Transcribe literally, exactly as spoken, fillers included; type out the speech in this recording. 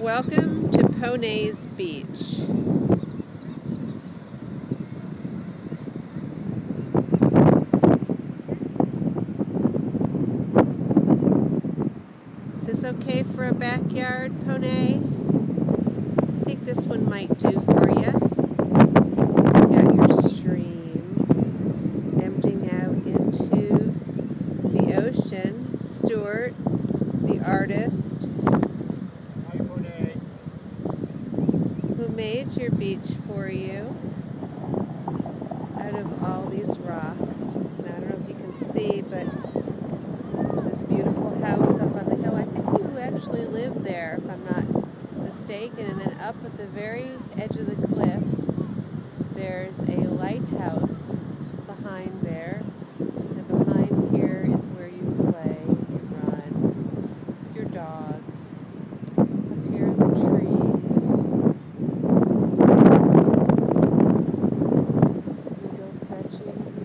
Welcome to Ponet Beach. Is this okay for a backyard, Ponet? I think this one might do for you. Got your stream emptying out into the ocean. Stuart, the artist, who made your beach for you out of all these rocks. And I don't know if you can see, but there's this beautiful house up on the hill. I think you actually live there, if I'm not mistaken. And then up at the very edge of the cliff, there's a lighthouse behind there. And behind here is where you play, you run with your dogs. Up here in the trees, we go fetching